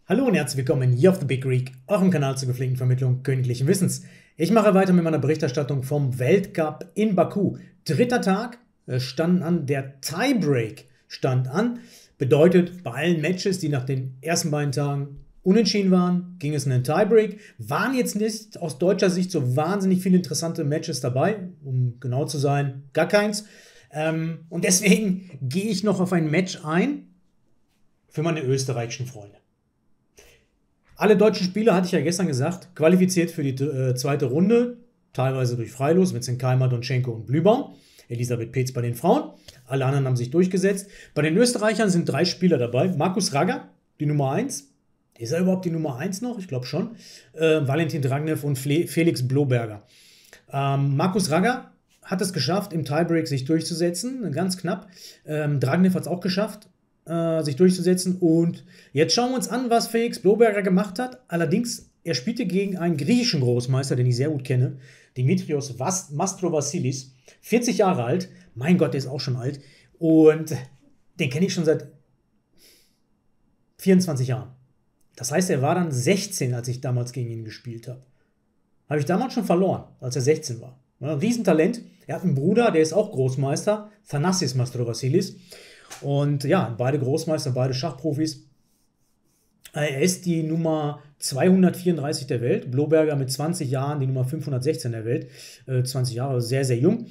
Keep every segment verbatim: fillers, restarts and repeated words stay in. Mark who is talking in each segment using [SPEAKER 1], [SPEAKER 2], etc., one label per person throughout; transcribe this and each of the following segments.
[SPEAKER 1] Hallo und herzlich willkommen hier auf The Big Greek, eurem Kanal zur gepflegten Vermittlung königlichen Wissens. Ich mache weiter mit meiner Berichterstattung vom Weltcup in Baku. Dritter Tag, es stand an, der Tiebreak stand an. Bedeutet, bei allen Matches, die nach den ersten beiden Tagen unentschieden waren, ging es in den Tiebreak. Waren jetzt nicht aus deutscher Sicht so wahnsinnig viele interessante Matches dabei, um genau zu sein, gar keins. Ähm, und deswegen gehe ich noch auf ein Match ein für meine österreichischen Freunde. Alle deutschen Spieler, hatte ich ja gestern gesagt, qualifiziert für die äh, zweite Runde, teilweise durch Freilos, Vincent Keimer, Donschenko und Blübaum, Elisabeth Peetz bei den Frauen. Alle anderen haben sich durchgesetzt. Bei den Österreichern sind drei Spieler dabei. Markus Ragger, die Nummer eins. Ist er überhaupt die Nummer eins noch? Ich glaube schon. Äh, Valentin Dragnev und Fle Felix Bloberger. Ähm, Markus Ragger hat es geschafft, im Tiebreak sich durchzusetzen, ganz knapp. Ähm, Dragnev hat es auch geschafft, sich durchzusetzen. Und jetzt schauen wir uns an, was Felix Bloberger gemacht hat. Allerdings, er spielte gegen einen griechischen Großmeister, den ich sehr gut kenne, Dimitrios Mastrovassilis, vierzig Jahre alt. Mein Gott, der ist auch schon alt. Und den kenne ich schon seit vierundzwanzig Jahren. Das heißt, er war dann sechzehn, als ich damals gegen ihn gespielt habe. Habe ich damals schon verloren, als er sechzehn war. Ein Riesentalent. Er hat einen Bruder, der ist auch Großmeister, Thanassis Mastrovassilis. Und ja, beide Großmeister, beide Schachprofis. Er ist die Nummer zweihundertvierunddreißig der Welt. Bloberger mit zwanzig Jahren, die Nummer fünfhundertsechzehn der Welt. Äh, zwanzig Jahre, sehr, sehr jung.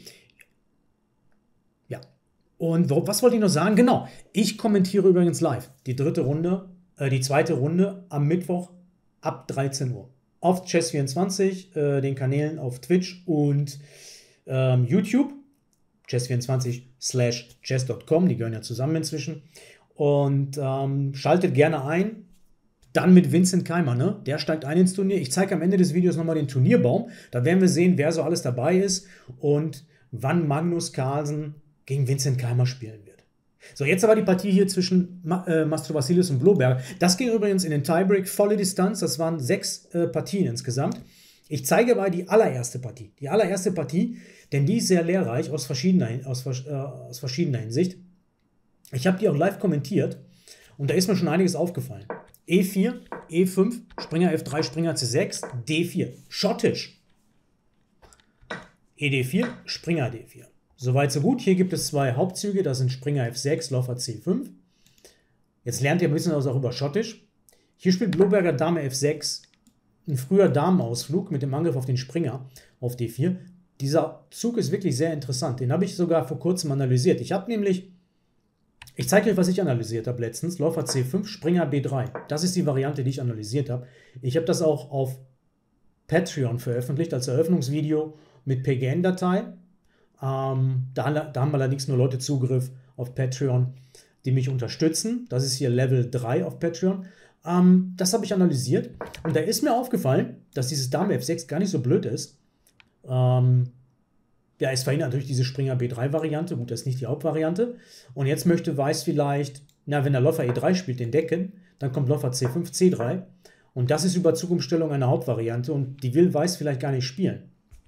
[SPEAKER 1] Ja. Und was wollte ich noch sagen? Genau, ich kommentiere übrigens live die dritte Runde, äh, die zweite Runde am Mittwoch ab dreizehn Uhr. Auf Chess vierundzwanzig, äh, den Kanälen auf Twitch und ähm, YouTube. chess vierundzwanzig slash chess punkt com, die gehören ja zusammen inzwischen. Und ähm, schaltet gerne ein. Dann mit Vincent Keimer, ne? Der steigt ein ins Turnier. Ich zeige am Ende des Videos nochmal den Turnierbaum. Da werden wir sehen, wer so alles dabei ist und wann Magnus Carlsen gegen Vincent Keimer spielen wird. So, jetzt aber die Partie hier zwischen Ma äh, Mastrovassilis und Bloberger. Das ging übrigens in den Tiebreak, volle Distanz. Das waren sechs äh, Partien insgesamt. Ich zeige aber die allererste Partie. Die allererste Partie, denn die ist sehr lehrreich aus verschiedener, aus, äh, aus verschiedener Hinsicht. Ich habe die auch live kommentiert und da ist mir schon einiges aufgefallen. E vier, E fünf, Springer F drei, Springer C sechs, D vier. Schottisch. E D vier, Springer D vier. Soweit so gut. Hier gibt es zwei Hauptzüge. Das sind Springer F sechs, Läufer C fünf. Jetzt lernt ihr ein bisschen was auch über Schottisch. Hier spielt Bloberger Dame F sechs. Ein früher Damenausflug mit dem Angriff auf den Springer auf D vier. Dieser Zug ist wirklich sehr interessant. Den habe ich sogar vor kurzem analysiert. Ich habe nämlich, ich zeige euch, was ich analysiert habe letztens. Läufer C fünf, Springer B drei. Das ist die Variante, die ich analysiert habe. Ich habe das auch auf Patreon veröffentlicht als Eröffnungsvideo mit P G N-Datei. Ähm, da, da haben allerdings nur Leute Zugriff auf Patreon, die mich unterstützen. Das ist hier Level drei auf Patreon. Ähm, das habe ich analysiert und da ist mir aufgefallen, dass dieses Dame F sechs gar nicht so blöd ist. Ähm, ja, es verhindert natürlich diese Springer B drei Variante. Gut, das ist nicht die Hauptvariante. Und jetzt möchte Weiß vielleicht, na, wenn der Läufer E drei spielt, den decken, dann kommt Läufer C fünf, C drei. Und das ist über Zugumstellung eine Hauptvariante und die will Weiß vielleicht gar nicht spielen.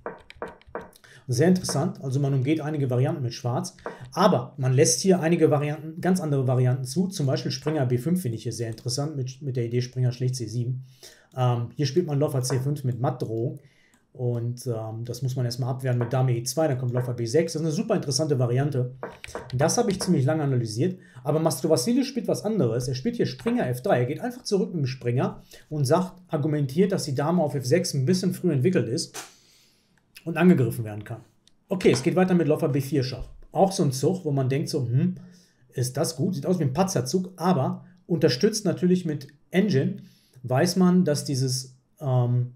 [SPEAKER 1] Sehr interessant, also man umgeht einige Varianten mit Schwarz, aber man lässt hier einige Varianten, ganz andere Varianten zu, zum Beispiel Springer B fünf finde ich hier sehr interessant, mit, mit der Idee Springer schlägt C sieben. Ähm, hier spielt man Läufer C fünf mit Mattdrohung und ähm, das muss man erstmal abwehren mit Dame E zwei, dann kommt Läufer B sechs, das ist eine super interessante Variante. Das habe ich ziemlich lange analysiert, aber Mastrovassilis spielt was anderes, er spielt hier Springer F drei, er geht einfach zurück mit dem Springer und sagt, argumentiert, dass die Dame auf F sechs ein bisschen früh entwickelt ist und angegriffen werden kann. Okay, es geht weiter mit Läufer B vier Schach. Auch so ein Zug, wo man denkt so, hm, ist das gut? Sieht aus wie ein Patzerzug, aber unterstützt natürlich mit Engine, weiß man, dass dieses, ähm,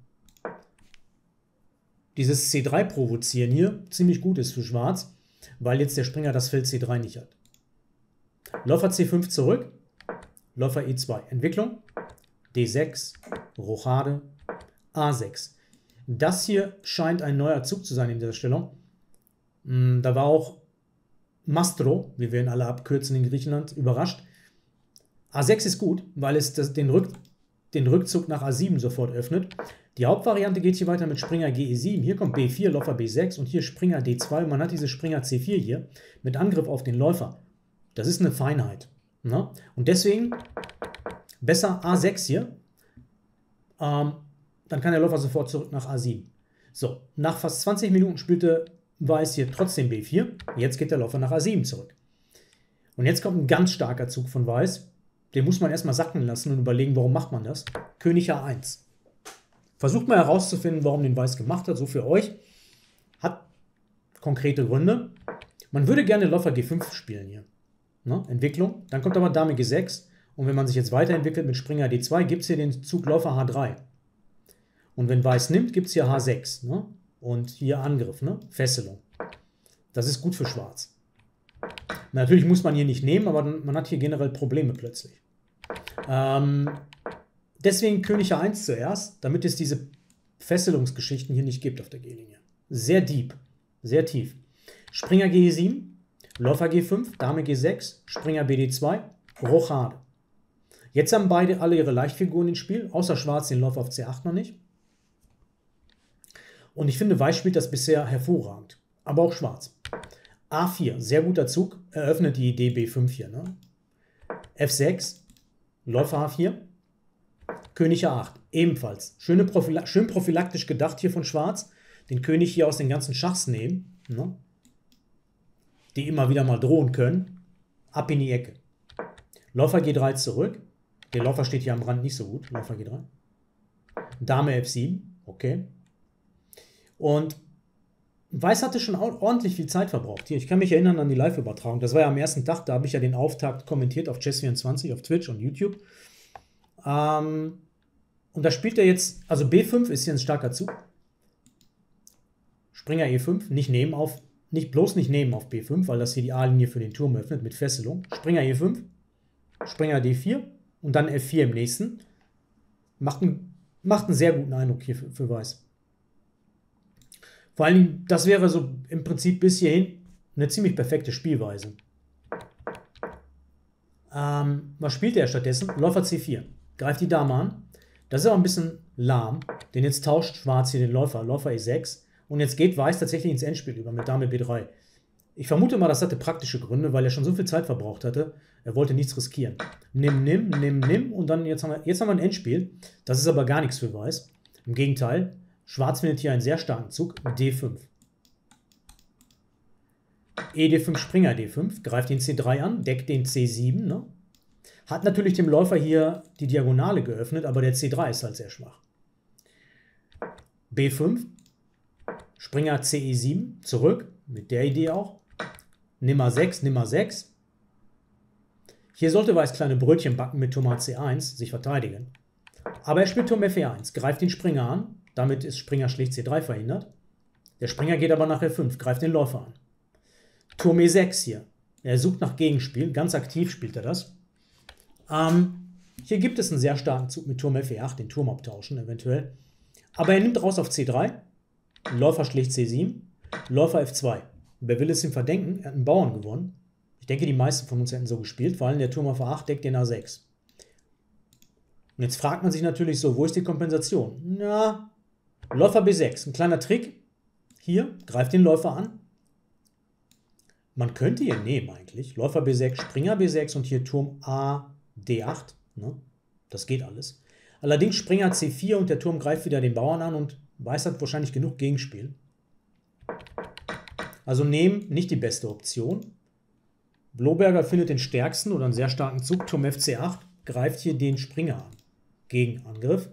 [SPEAKER 1] dieses C drei provozieren hier ziemlich gut ist für Schwarz, weil jetzt der Springer das Feld C drei nicht hat. Läufer C fünf zurück, Läufer E zwei. Entwicklung, D sechs, Rochade, A sechs. Das hier scheint ein neuer Zug zu sein in dieser Stellung. Da war auch Mastro, wie wir ihn alle abkürzen in Griechenland, überrascht. A sechs ist gut, weil es das, den, Rück, den Rückzug nach A sieben sofort öffnet. Die Hauptvariante geht hier weiter mit Springer G E sieben. Hier kommt B vier, Läufer B sechs und hier Springer D zwei. Man hat diese Springer C vier hier mit Angriff auf den Läufer. Das ist eine Feinheit. Ne? Und deswegen Besser A sechs hier. Ähm, dann kann der Läufer sofort zurück nach A sieben. So, nach fast zwanzig Minuten spielte Weiß hier trotzdem B vier. Jetzt geht der Läufer nach A sieben zurück. Und jetzt kommt ein ganz starker Zug von Weiß. Den muss man erstmal sacken lassen und überlegen, warum macht man das. König A eins. Versucht mal herauszufinden, warum den Weiß gemacht hat. So für euch. Hat konkrete Gründe. Man würde gerne Läufer G fünf spielen hier. Ne? Entwicklung. Dann kommt aber Dame G sechs. Und wenn man sich jetzt weiterentwickelt mit Springer D zwei, gibt es hier den Zug Läufer H drei. Und wenn Weiß nimmt, gibt es hier H sechs. Ne? Und hier Angriff, ne? Fesselung. Das ist gut für Schwarz. Natürlich muss man hier nicht nehmen, aber man hat hier generell Probleme plötzlich. Ähm, deswegen König A eins zuerst, damit es diese Fesselungsgeschichten hier nicht gibt auf der G-Linie. Sehr deep, sehr tief. Springer G sieben, Läufer G fünf, Dame G sechs, Springer B D zwei, Rochade. Jetzt haben beide alle ihre Leichtfiguren ins Spiel, außer Schwarz den Läufer auf C acht noch nicht. Und ich finde, Weiß spielt das bisher hervorragend, aber auch Schwarz. A vier, sehr guter Zug, eröffnet die Idee B fünf hier. Ne? F sechs, Läufer H vier, König A acht, ebenfalls. Schöne Profila schön prophylaktisch gedacht hier von Schwarz, den König hier aus den ganzen Schachs nehmen, ne? Die immer wieder mal drohen können. Ab in die Ecke. Läufer G drei zurück. Der Läufer steht hier am Rand nicht so gut. Läufer G drei. Dame F sieben, okay. Und Weiß hatte schon ordentlich viel Zeit verbraucht. Hier, ich kann mich erinnern an die Live-Übertragung. Das war ja am ersten Tag, da habe ich ja den Auftakt kommentiert auf Chess vierundzwanzig, auf Twitch und YouTube. Ähm, und da spielt er jetzt, also B fünf ist hier ein starker Zug. Springer E fünf, nicht nehmen auf, nicht, bloß nicht nehmen auf B fünf, weil das hier die A-Linie für den Turm öffnet mit Fesselung. Springer E fünf, Springer D vier und dann F vier im nächsten. Macht einen, macht einen sehr guten Eindruck hier für, für Weiß. Vor allem, das wäre so im Prinzip bis hierhin eine ziemlich perfekte Spielweise. Ähm, was spielt er stattdessen? Läufer C vier. Greift die Dame an. Das ist aber ein bisschen lahm, denn jetzt tauscht Schwarz hier den Läufer. Läufer E sechs. Und jetzt geht Weiß tatsächlich ins Endspiel über mit Dame B drei. Ich vermute mal, das hatte praktische Gründe, weil er schon so viel Zeit verbraucht hatte. Er wollte nichts riskieren. Nimm, nimm, nimm, nimm. Und dann jetzt haben wir, jetzt haben wir ein Endspiel. Das ist aber gar nichts für Weiß. Im Gegenteil. Schwarz findet hier einen sehr starken Zug, D fünf. E D fünf, Springer D fünf, greift den C drei an, deckt den C sieben. Ne? Hat natürlich dem Läufer hier die Diagonale geöffnet, aber der C drei ist halt sehr schwach. B fünf, Springer C E sieben, zurück, mit der Idee auch. Nimm A sechs, nimm A sechs. Hier sollte Weiß kleine Brötchen backen mit Turm C eins, sich verteidigen. Aber er spielt Turm F E eins, greift den Springer an. Damit ist Springer schlicht C drei verhindert. Der Springer geht aber nach F fünf, greift den Läufer an. Turm E sechs hier. Er sucht nach Gegenspiel, ganz aktiv spielt er das. Ähm, hier gibt es einen sehr starken Zug mit Turm F E acht, den Turm abtauschen eventuell. Aber er nimmt raus auf C drei, Läufer schlicht C sieben, Läufer F zwei. Wer will es ihm verdenken? Er hat einen Bauern gewonnen. Ich denke, die meisten von uns hätten so gespielt, vor allem der Turm auf A acht deckt den A sechs. Und jetzt fragt man sich natürlich so, wo ist die Kompensation? Na, Läufer B sechs, ein kleiner Trick. Hier, greift den Läufer an. Man könnte hier nehmen eigentlich. Läufer B sechs, Springer B sechs und hier Turm A D acht. Ne? Das geht alles. Allerdings Springer C vier und der Turm greift wieder den Bauern an und Weiß hat wahrscheinlich genug Gegenspiel. Also nehmen, nicht die beste Option. Bloberger findet den stärksten oder einen sehr starken Zug. Turm F C acht, greift hier den Springer an. Gegenangriff.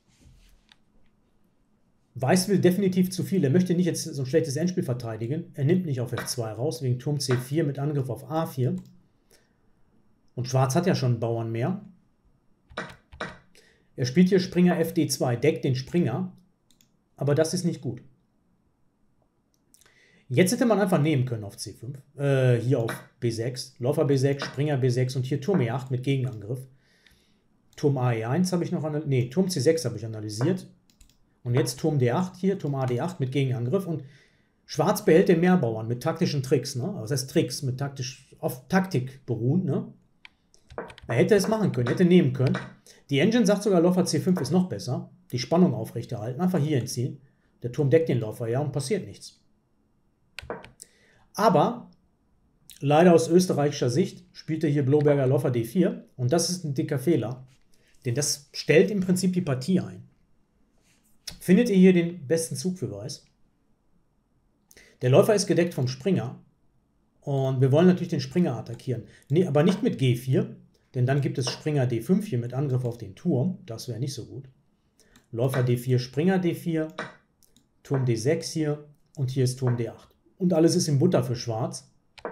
[SPEAKER 1] Weiß will definitiv zu viel. Er möchte nicht jetzt so ein schlechtes Endspiel verteidigen. Er nimmt nicht auf F zwei raus, wegen Turm C vier mit Angriff auf A vier. Und Schwarz hat ja schon einen Bauern mehr. Er spielt hier Springer F D zwei, deckt den Springer. Aber das ist nicht gut. Jetzt hätte man einfach nehmen können auf C fünf. Äh, hier auf B sechs. Läufer B sechs, Springer B sechs und hier Turm E acht mit Gegenangriff. Turm A E eins habe ich noch analysiert. Nee, Turm C sechs habe ich analysiert. Und jetzt Turm D acht hier, Turm A D acht mit Gegenangriff. Und Schwarz behält den Mehrbauern mit taktischen Tricks. Ne? Das heißt Tricks, mit taktisch, auf Taktik beruhen. Ne? Er hätte es machen können, hätte nehmen können. Die Engine sagt sogar, Läufer C fünf ist noch besser. Die Spannung aufrechterhalten. Einfach hier entziehen. Der Turm deckt den Läufer ja und passiert nichts. Aber leider aus österreichischer Sicht spielte hier Bloberger Läufer D vier. Und das ist ein dicker Fehler. Denn das stellt im Prinzip die Partie ein. Findet ihr hier den besten Zug für Weiß? Der Läufer ist gedeckt vom Springer. Und wir wollen natürlich den Springer attackieren. Nee, aber nicht mit G vier, denn dann gibt es Springer D fünf hier mit Angriff auf den Turm. Das wäre nicht so gut. Läufer D vier, Springer D vier, Turm D sechs hier und hier ist Turm D acht. Und alles ist in Butter für Schwarz.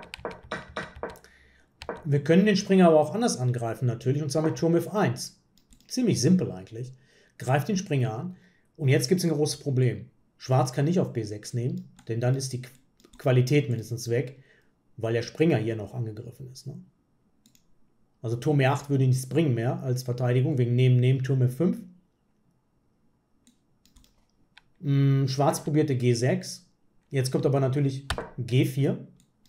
[SPEAKER 1] Wir können den Springer aber auch anders angreifen natürlich, und zwar mit Turm F eins. Ziemlich simpel eigentlich. Greift den Springer an und jetzt gibt es ein großes Problem. Schwarz kann nicht auf B sechs nehmen, denn dann ist die Qualität mindestens weg, weil der Springer hier noch angegriffen ist. Ne? Also Turm E acht würde nichts bringen mehr als Verteidigung, wegen Nehmen, Nehmen, Turm F fünf. Hm, Schwarz probierte G sechs. Jetzt kommt aber natürlich G vier.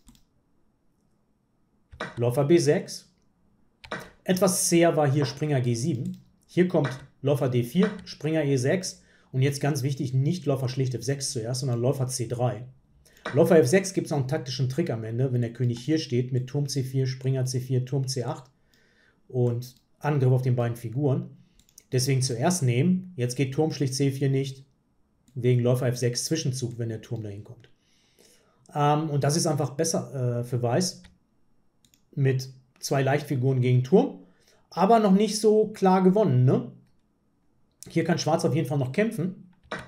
[SPEAKER 1] Läufer B sechs. Etwas zäher war hier Springer G sieben. Hier kommt Läufer D vier, Springer E sechs. Und jetzt ganz wichtig, nicht Läufer schlicht F sechs zuerst, sondern Läufer C drei. Läufer F sechs gibt es noch einen taktischen Trick am Ende, wenn der König hier steht mit Turm C vier, Springer C vier, Turm C acht und Angriff auf den beiden Figuren. Deswegen zuerst nehmen. Jetzt geht Turm schlicht C vier nicht, wegen Läufer F sechs Zwischenzug, wenn der Turm dahin kommt. Ähm, und das ist einfach besser äh, für Weiß mit zwei Leichtfiguren gegen Turm, aber noch nicht so klar gewonnen. Ne? Hier kann Schwarz auf jeden Fall noch kämpfen,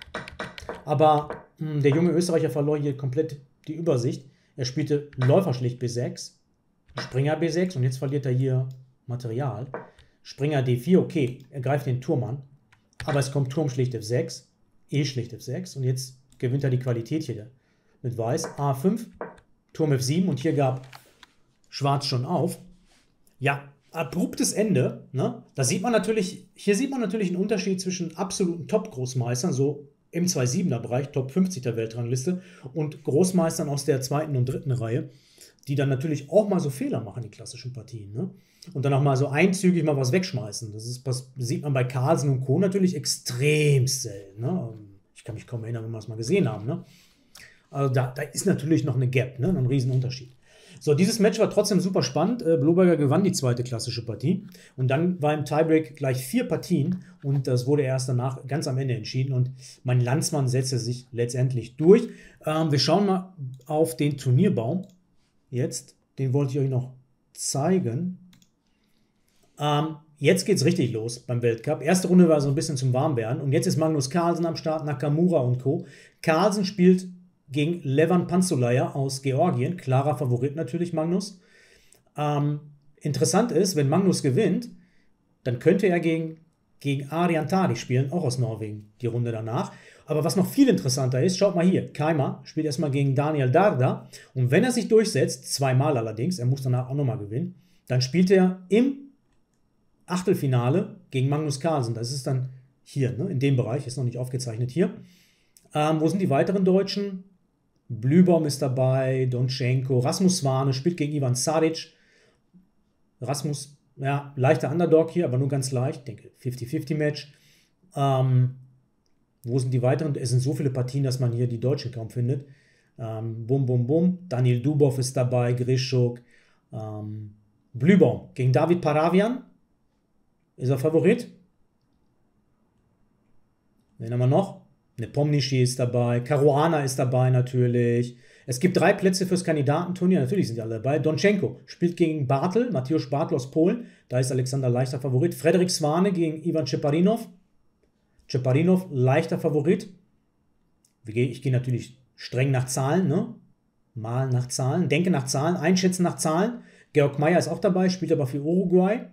[SPEAKER 1] aber mh, der junge Österreicher verlor hier komplett die Übersicht. Er spielte Läufer schlicht B sechs, Springer B sechs und jetzt verliert er hier Material. Springer D vier, okay, er greift den Turm an, aber es kommt Turm schlicht F sechs, E schlicht F sechs und jetzt gewinnt er die Qualität hier mit Weiß. A fünf, Turm F sieben und hier gab Schwarz schon auf. Ja, abruptes Ende. Ne? Da sieht man natürlich, hier sieht man natürlich einen Unterschied zwischen absoluten Top-Großmeistern, so im zwei Komma siebener Bereich, Top fünfzig der Weltrangliste, und Großmeistern aus der zweiten und dritten Reihe, die dann natürlich auch mal so Fehler machen, die klassischen Partien. Ne? Und dann auch mal so einzügig mal was wegschmeißen. Das, ist, das sieht man bei Carlsen und Co. natürlich extrem selten. Ne? Ich kann mich kaum erinnern, wenn wir das mal gesehen haben. Ne? Also da, da ist natürlich noch eine Gap, ne? Ein Riesenunterschied. So, dieses Match war trotzdem super spannend. Äh, Bloberger gewann die zweite klassische Partie. Und dann war im Tiebreak gleich vier Partien. Und das wurde erst danach ganz am Ende entschieden. Und mein Landsmann setzte sich letztendlich durch. Ähm, wir schauen mal auf den Turnierbaum. Jetzt, den wollte ich euch noch zeigen. Ähm, jetzt geht es richtig los beim Weltcup. Erste Runde war so ein bisschen zum Warmwerden. Und jetzt ist Magnus Carlsen am Start, Nakamura und Co. Carlsen spielt gegen Levan Panzulaya aus Georgien. Klarer Favorit natürlich, Magnus. Ähm, interessant ist, wenn Magnus gewinnt, dann könnte er gegen, gegen Arian Tari spielen, auch aus Norwegen, die Runde danach. Aber was noch viel interessanter ist, schaut mal hier, Keimer spielt erstmal gegen Daniel Darda. Und wenn er sich durchsetzt, zweimal allerdings, er muss danach auch nochmal gewinnen, dann spielt er im Achtelfinale gegen Magnus Carlsen. Das ist dann hier, ne, in dem Bereich, ist noch nicht aufgezeichnet hier. Ähm, wo sind die weiteren Deutschen? Blühbaum ist dabei, Donchenko, Rasmus Swane spielt gegen Ivan Saric. Rasmus, ja, leichter Underdog hier, aber nur ganz leicht. Ich denke, fünfzig fünfzig Match. Ähm, wo sind die weiteren? Es sind so viele Partien, dass man hier die Deutschen kaum findet. Ähm, bum, bum, bum. Daniel Dubov ist dabei, Grischuk. Ähm, Blühbaum gegen David Paravian. Ist er Favorit? Wen haben wir noch? Nepomniachtchi ist dabei, Caruana ist dabei natürlich. Es gibt drei Plätze fürs Kandidatenturnier, natürlich sind die alle dabei. Donchenko spielt gegen Bartel, Mateusz Bartel aus Polen, da ist Alexander leichter Favorit. Frederik Swane gegen Ivan Ceparinov. Ceparinov leichter Favorit. Ich gehe natürlich streng nach Zahlen, ne? Mal nach Zahlen, denke nach Zahlen, einschätzen nach Zahlen. Georg Meyer ist auch dabei, spielt aber für Uruguay.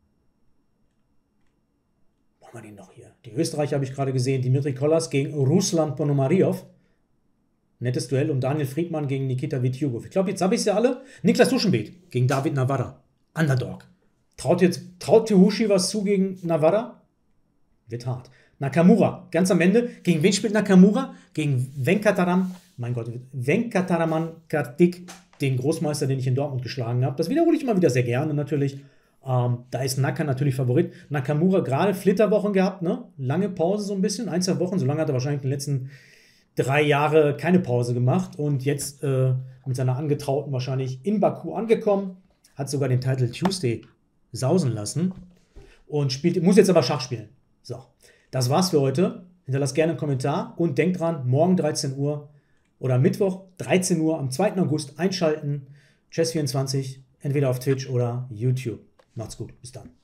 [SPEAKER 1] Wo haben wir den noch hier? Die Österreicher habe ich gerade gesehen. Dimitri Kollas gegen Ruslan Ponomariov. Nettes Duell. Und Daniel Friedmann gegen Nikita Vityugov. Ich glaube, jetzt habe ich sie alle. Niklas Duschenbeet gegen David Navarra. Underdog. Traut jetzt, traut Tehushi was zu gegen Navarra? Wird hart. Nakamura, ganz am Ende. Gegen wen spielt Nakamura? Gegen Venkataram, mein Gott, Venkataraman Kartik, den Großmeister, den ich in Dortmund geschlagen habe. Das wiederhole ich immer wieder sehr gerne natürlich. Ähm, da ist Naka natürlich Favorit. Nakamura gerade Flitterwochen gehabt, ne? Lange Pause so ein bisschen, ein, zwei Wochen. So lange hat er wahrscheinlich in den letzten drei Jahren keine Pause gemacht. Und jetzt äh, mit seiner Angetrauten wahrscheinlich in Baku angekommen. Hat sogar den Title Tuesday sausen lassen. und spielt, muss jetzt aber Schach spielen. So, das war's für heute. Hinterlasst gerne einen Kommentar und denkt dran, morgen dreizehn Uhr oder Mittwoch dreizehn Uhr am zweiten August einschalten. Chess vierundzwanzig, entweder auf Twitch oder YouTube. Macht's gut, bis dann.